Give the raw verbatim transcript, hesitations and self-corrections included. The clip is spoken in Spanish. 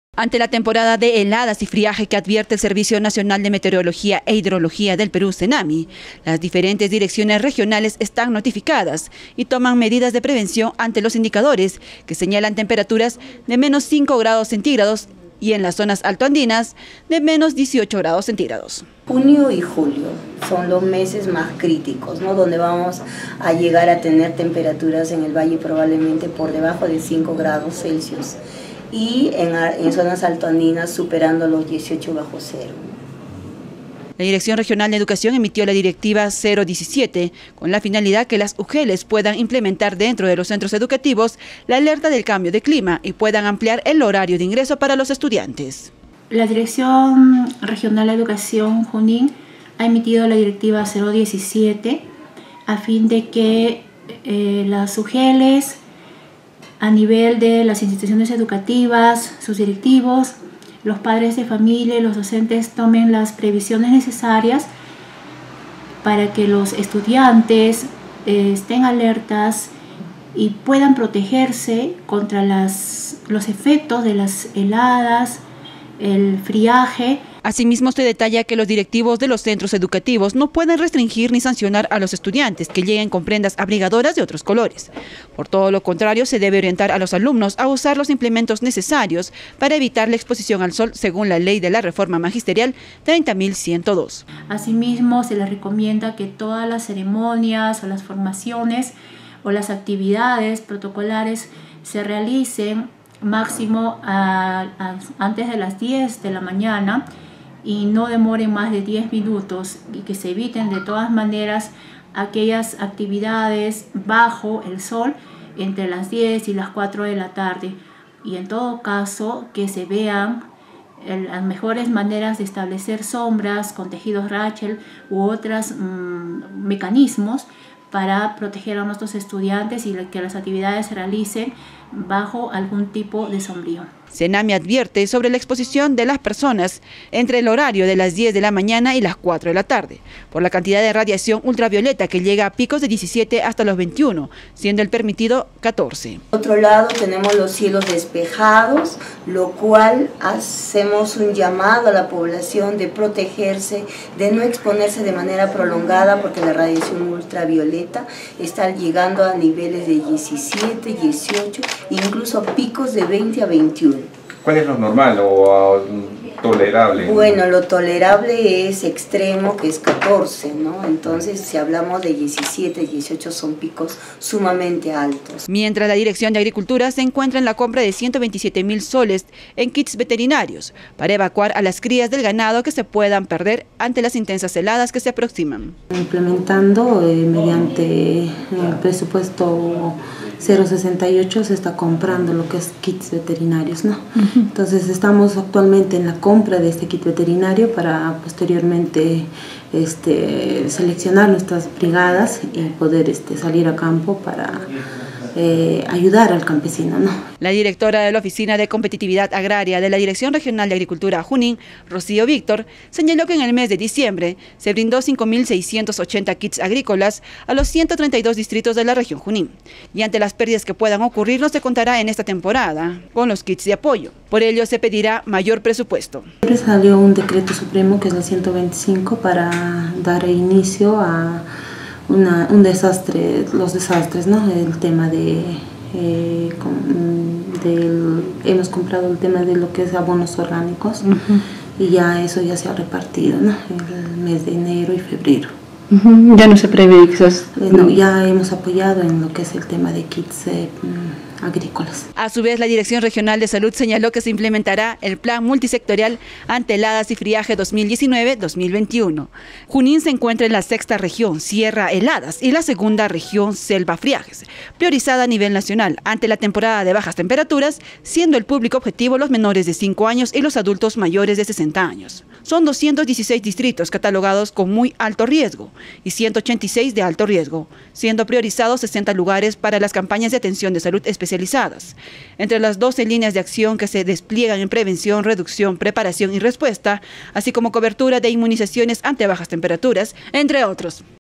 Ante la temporada de heladas y friaje que advierte el Servicio Nacional de Meteorología e Hidrología del Perú, CENAMI, las diferentes direcciones regionales están notificadas y toman medidas de prevención ante los indicadores que señalan temperaturas de menos cinco grados centígrados y en las zonas altoandinas de menos dieciocho grados centígrados. Junio y julio son los meses más críticos, ¿no? Donde vamos a llegar a tener temperaturas en el valle probablemente por debajo de cinco grados Celsius. Y en, en zonas altoandinas superando los dieciocho bajo cero. La Dirección Regional de Educación emitió la Directiva cero diecisiete con la finalidad que las U G E L S puedan implementar dentro de los centros educativos la alerta del cambio de clima y puedan ampliar el horario de ingreso para los estudiantes. La Dirección Regional de Educación Junín ha emitido la Directiva cero diecisiete a fin de que eh, las U G E L S a nivel de las instituciones educativas, sus directivos, los padres de familia y los docentes tomen las previsiones necesarias para que los estudiantes eh, estén alertas y puedan protegerse contra las, los efectos de las heladas, el friaje. Asimismo, se detalla que los directivos de los centros educativos no pueden restringir ni sancionar a los estudiantes que lleguen con prendas abrigadoras de otros colores. Por todo lo contrario, se debe orientar a los alumnos a usar los implementos necesarios para evitar la exposición al sol según la ley de la reforma magisterial treinta mil ciento dos. Asimismo, se les recomienda que todas las ceremonias o las formaciones o las actividades protocolares se realicen máximo a, a, antes de las diez de la mañana y no demoren más de diez minutos y que se eviten de todas maneras aquellas actividades bajo el sol entre las diez y las cuatro de la tarde, y en todo caso que se vean el, las mejores maneras de establecer sombras con tejidos Rachel u otros mmm, mecanismos para proteger a nuestros estudiantes y que las actividades se realicen bajo algún tipo de sombrío. CENAMI advierte sobre la exposición de las personas entre el horario de las diez de la mañana y las cuatro de la tarde, por la cantidad de radiación ultravioleta que llega a picos de diecisiete hasta los veintiuno, siendo el permitido catorce. Por otro lado, tenemos los cielos despejados, lo cual hacemos un llamado a la población de protegerse, de no exponerse de manera prolongada, porque la radiación ultravioleta está llegando a niveles de diecisiete, dieciocho, incluso picos de veinte a veintiuno. ¿Cuál es lo normal o uh, tolerable? Bueno, lo tolerable es extremo, que es catorce, ¿no? Entonces, si hablamos de diecisiete, dieciocho, son picos sumamente altos. Mientras la Dirección de Agricultura se encuentra en la compra de ciento veintisiete mil soles en kits veterinarios para evacuar a las crías del ganado que se puedan perder ante las intensas heladas que se aproximan. Implementando eh, mediante el presupuesto cero sesenta y ocho se está comprando lo que es kits veterinarios, ¿no? Uh-huh. Entonces estamos actualmente en la compra de este kit veterinario para posteriormente este, seleccionar nuestras brigadas y poder este, salir a campo para eh, ayudar al campesino, ¿no? La directora de la Oficina de Competitividad Agraria de la Dirección Regional de Agricultura Junín, Rocío Víctor, señaló que en el mes de diciembre se brindó cinco mil seiscientos ochenta kits agrícolas a los ciento treinta y dos distritos de la región Junín. Y ante las pérdidas que puedan ocurrir, no se contará en esta temporada con los kits de apoyo. Por ello, se pedirá mayor presupuesto. Salió un decreto supremo, que es el ciento veinticinco, para dar inicio a una, un desastre, los desastres, ¿no? El tema de... Eh, con, del, hemos comprado el tema de lo que es abonos orgánicos. Uh-huh. Y ya eso ya se ha repartido, ¿no? El mes de enero y febrero. Uh-huh. Ya no se prevé quizás. Eh, no, ya hemos apoyado en lo que es el tema de kits eh, agrícolas. A su vez, la Dirección Regional de Salud señaló que se implementará el Plan Multisectorial ante heladas y friaje dos mil diecinueve dos mil veintiuno. Junín se encuentra en la sexta región, Sierra Heladas, y la segunda región, Selva Friajes, priorizada a nivel nacional ante la temporada de bajas temperaturas, siendo el público objetivo los menores de cinco años y los adultos mayores de sesenta años. Son doscientos dieciséis distritos catalogados con muy alto riesgo y ciento ochenta y seis de alto riesgo, siendo priorizados sesenta lugares para las campañas de atención de salud especializadas. Entre las doce líneas de acción que se despliegan en prevención, reducción, preparación y respuesta, así como cobertura de inmunizaciones ante bajas temperaturas, entre otros.